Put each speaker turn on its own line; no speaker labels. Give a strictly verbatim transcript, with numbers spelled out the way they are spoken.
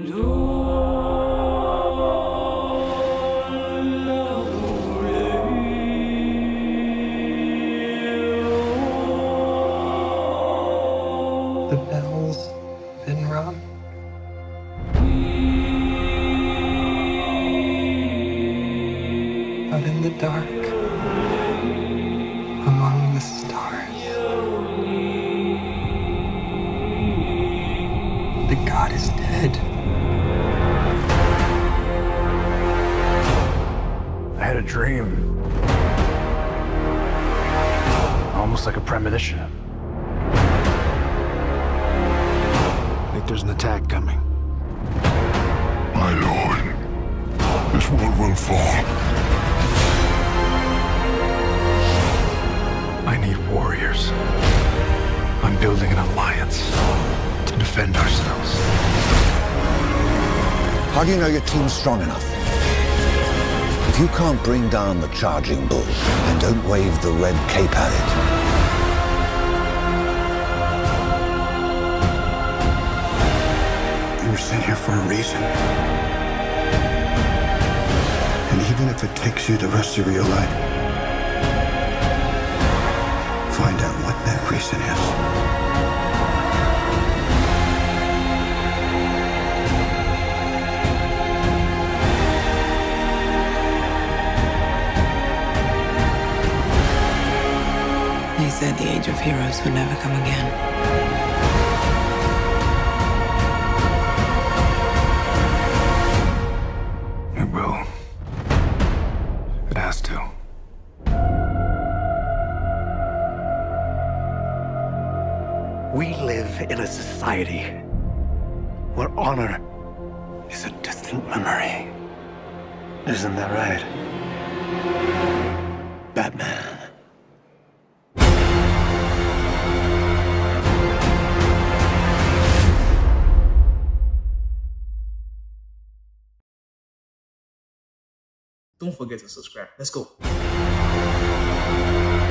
The bell's been rung. Out in the dark, among the stars, the god is dead.
I had a dream. Almost like a premonition. I think there's an attack coming.
My lord, this world will fall.
I need warriors. I'm building an alliance to defend ourselves.
How do you know your team's strong enough? If you can't bring down the charging bull, then don't wave the red cape at it.
You were sent here for a reason. And even if it takes you the rest of your life, find out what that reason is.
They said the age of heroes would never come again.
It will. It has to.
We live in a society where honor is a distant memory. Isn't that right, Batman?
Don't forget to subscribe. Let's go.